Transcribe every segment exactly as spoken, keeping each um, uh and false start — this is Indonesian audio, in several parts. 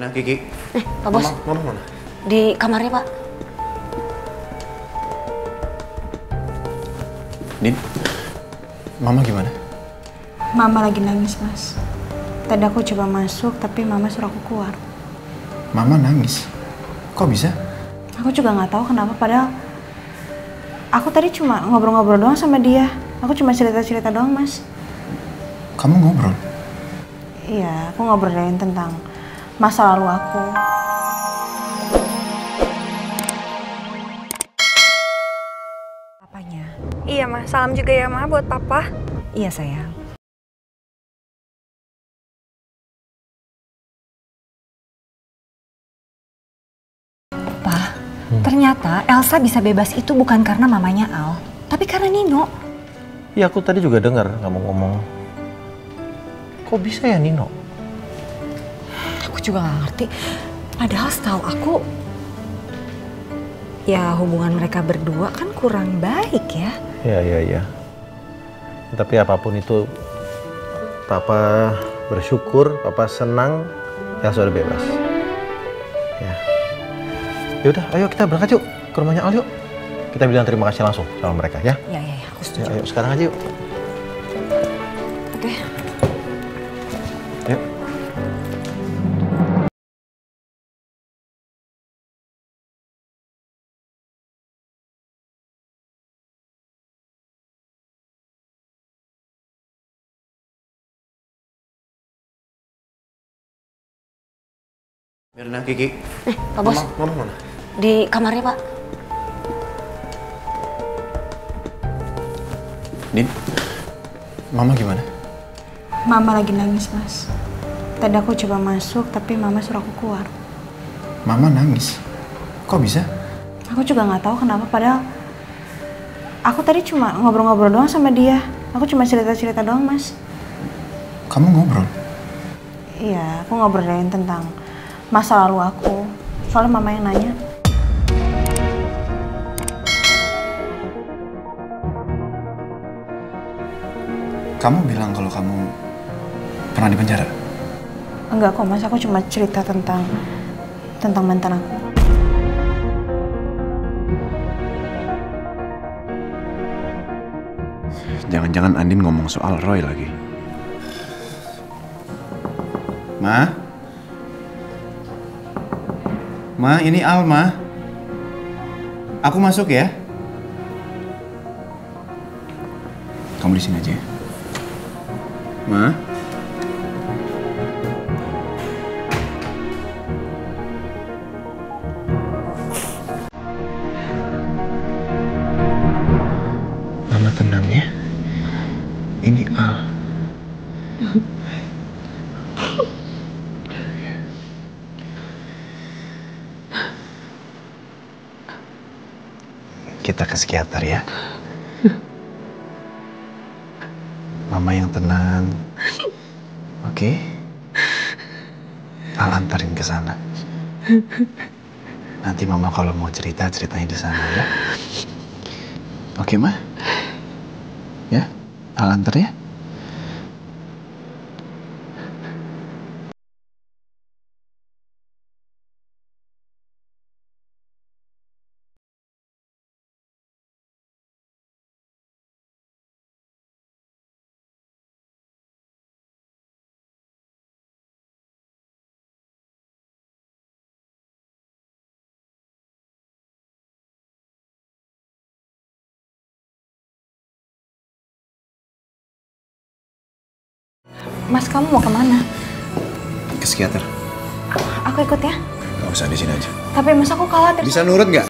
Mirna, Kiki. Eh, Pak Bos. Mama, mama mana? Di kamarnya, Pak. Din, Mama gimana? Mama lagi nangis, Mas. Tadi aku coba masuk, tapi Mama suruh aku keluar. Mama nangis? Kok bisa? Aku juga nggak tahu kenapa, padahal aku tadi cuma ngobrol-ngobrol doang sama dia. Aku cuma cerita-cerita doang, Mas. Kamu ngobrol? Iya, aku ngobrolin tentang masa lalu aku. Papanya. Iya, Ma. Salam juga ya, Ma, buat Papa. Iya, sayang. Pa, hmm. ternyata Elsa bisa bebas itu bukan karena mamanya Al, tapi karena Nino. Iya, aku tadi juga dengar kamu ngomong. Kok bisa ya Nino? Aku juga gak ngerti. Padahal setahu aku, ya hubungan mereka berdua kan kurang baik ya. Iya, iya, iya. Tapi apapun itu, Papa bersyukur, Papa senang Elsa udah bebas. Ya. Yaudah, ayo kita berangkat yuk ke rumahnya Al yuk. Kita bilang terima kasih langsung sama mereka ya. Iya, iya, ya, aku setuju. Ya, ayo sekarang aja yuk. Oke. Yuk. Mirna, Kiki. Eh, Pak Bos. Mama, mama mana? Di kamarnya, Pak. Din, Mama gimana? Mama lagi nangis, Mas. Tadi aku coba masuk, tapi Mama suruh aku keluar. Mama nangis? Kok bisa? Aku juga nggak tahu kenapa, padahal aku tadi cuma ngobrol-ngobrol doang sama dia. Aku cuma cerita-cerita doang, Mas. Kamu ngobrol? Iya, aku ngobrolin tentang masa lalu aku. Soalnya Mama yang nanya. Kamu bilang kalau kamu pernah di penjara? Enggak kok, Mas. Aku cuma cerita tentang tentang mantan aku. Jangan-jangan Andin ngomong soal Roy lagi. Ma? Ma, ini Al, Ma. Aku masuk ya? Kamu di sini aja ya? Ma? Mama tenang ya. Ini Al. Kita ke psikiater ya. Mama yang tenang. Oke? Al antarin ke sana. Nanti Mama kalau mau cerita, ceritanya di sana ya. Oke, Ma? Ya? Al antar ya? Mas, kamu mau kemana? Ke psikiater. Aku ikut ya. Gak usah, di sini aja. Tapi Mas, aku khawatir. Bisa nurut nggak?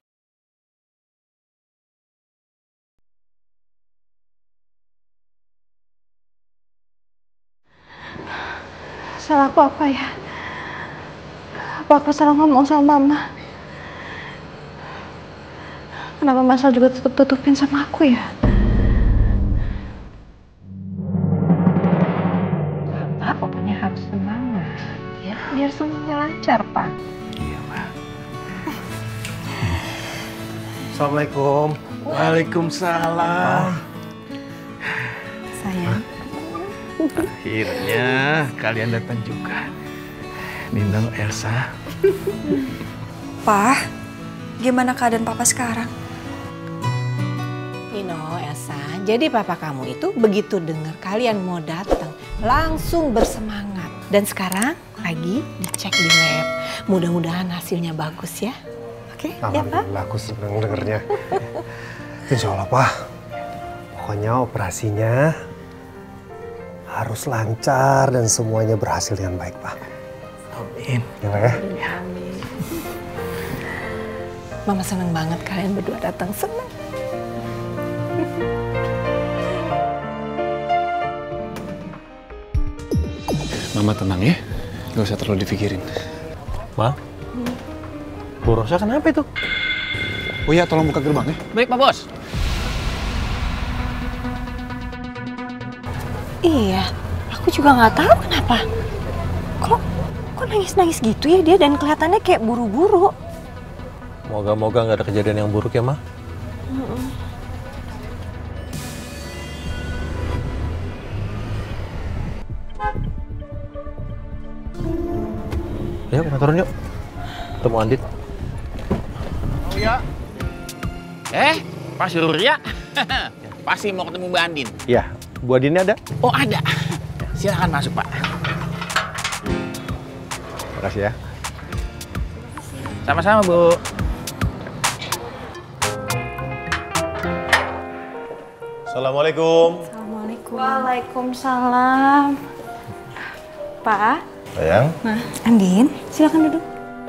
Salah aku apa ya? Apa aku salah ngomong sama Mama? Kenapa Mas Al juga tutup-tutupin sama aku ya? Pak, pokoknya harus semangat ya, biar semuanya lancar, Pak. Iya, Pak. Assalamualaikum. Waalaikumsalam. Sayang. Akhirnya kalian datang juga. Nino, Elsa. Pak, gimana keadaan papa sekarang? Nino, Elsa, jadi papa kamu itu begitu dengar kalian mau datang, langsung bersemangat. Dan sekarang lagi dicek di lab. Mudah-mudahan hasilnya bagus ya. Oke, ya Pak? Alhamdulillah, aku senang dengernya. Insya Allah, Pak. Pokoknya operasinya harus lancar dan semuanya berhasil dengan baik, Pak. Amin. Ya, Pak ya? Amin. Mama senang banget kalian berdua datang, senang. Mama tenang ya, gak usah terlalu dipikirin. Ma? Bu Rosa kenapa itu? Oh iya, tolong buka gerbang ya. Baik, Pak Bos. Iya, aku juga nggak tahu kenapa. Kok, kok nangis-nangis gitu ya dia dan kelihatannya kayak buru-buru. Moga-moga nggak ada kejadian yang buruk ya, Ma? Mm-mm. Ya, kita turun yuk. Ketemu Andin. Oh ya. Eh, Pak Surya. Pasti mau ketemu Mbak Andin. Iya, Bu Andinnya ada? Oh, ada. Silakan masuk, Pak. Makasih ya. Sama-sama, Bu. Assalamualaikum. Assalamualaikum. Waalaikumsalam. Pak. Sayang. Nah, Andin, silakan duduk.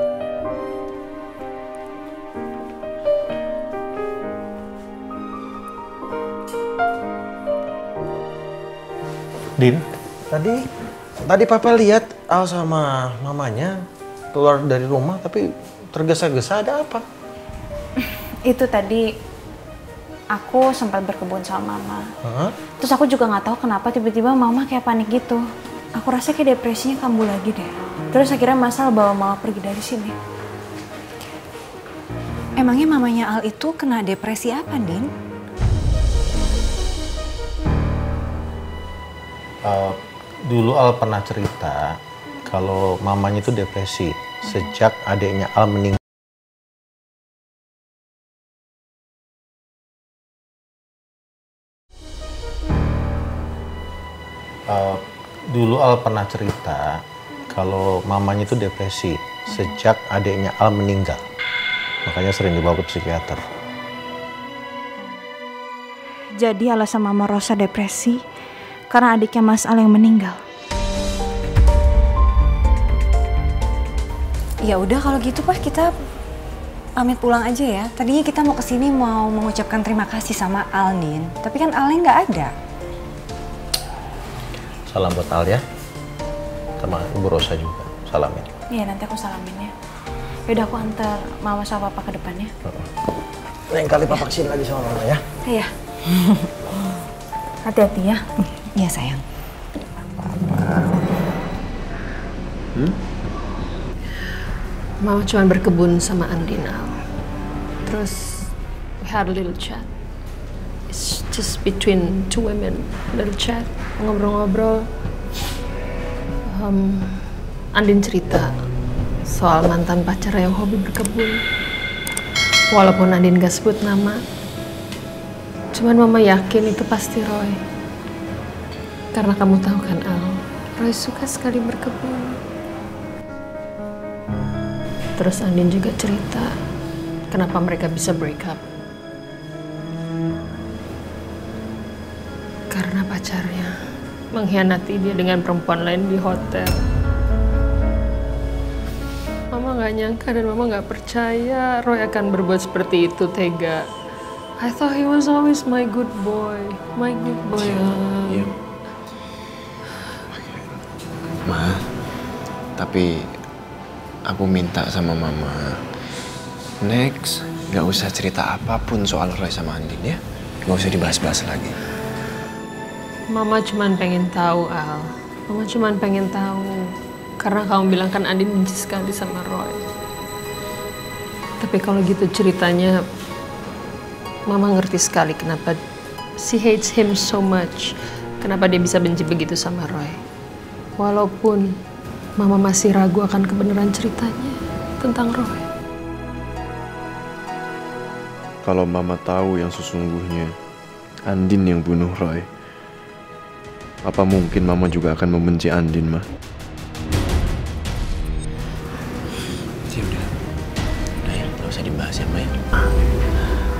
Din, tadi tadi Papa lihat Al sama mamanya keluar dari rumah tapi tergesa-gesa, ada apa? Itu tadi aku sempat berkebun sama Mama. Hah? Terus aku juga nggak tahu kenapa tiba-tiba Mama kayak panik gitu. Aku rasa kayak depresinya kambuh lagi deh. Terus akhirnya Masal bawa Mama pergi dari sini. Emangnya mamanya Al itu kena depresi apa, Din? Uh, dulu Al pernah cerita kalau mamanya itu depresi sejak adiknya Al meninggal. Uh, dulu Al pernah cerita kalau mamanya itu depresi sejak adiknya Al meninggal. Makanya sering dibawa ke psikiater. Jadi alasan Mama Rosa depresi karena adiknya Mas Al yang meninggal. Ya udah kalau gitu Pak, kita pamit pulang aja ya. Tadinya kita mau kesini mau mengucapkan terima kasih sama Al, Din. Tapi kan Alnya nggak ada. Salam buat Al ya. Sama Ibu Rosa juga. Salamin. Iya, nanti aku salamin ya. Yaudah aku antar Mama sama Papa ke depannya. Lain kali Papa kesini lagi sama Mama ya. Iya. Hati-hati ya. Iya sayang. Hmm? Mama cuma berkebun sama Andin, Al. Terus we had a little chat. It's just between two women, little chat, ngobrol-ngobrol. Um, Andin cerita soal mantan pacar yang hobi berkebun. Walaupun Andin gak sebut nama, cuman Mama yakin itu pasti Roy. Karena kamu tahu kan, Al, Roy suka sekali berkebun. Terus Andin juga cerita kenapa mereka bisa break up. Karena pacarnya mengkhianati dia dengan perempuan lain di hotel. Mama gak nyangka dan Mama gak percaya Roy akan berbuat seperti itu, tega. I thought he was always my good boy, my good boy. Iya. Ma, tapi aku minta sama Mama, next gak usah cerita apapun soal Roy sama Andin ya. Gak usah dibahas-bahas lagi. Mama cuman pengen tahu, Al. Mama cuman pengen tahu. Karena kamu bilang kan Andin benci sekali sama Roy. Tapi kalau gitu ceritanya, Mama ngerti sekali kenapa she hates him so much. Kenapa dia bisa benci begitu sama Roy. Walaupun Mama masih ragu akan kebenaran ceritanya tentang Roy. Kalau Mama tahu yang sesungguhnya Andin yang bunuh Roy, apa mungkin Mama juga akan membenci Andin, Ma? Ya udah, udah ya, nggak usah dibahas ya, Ma ya.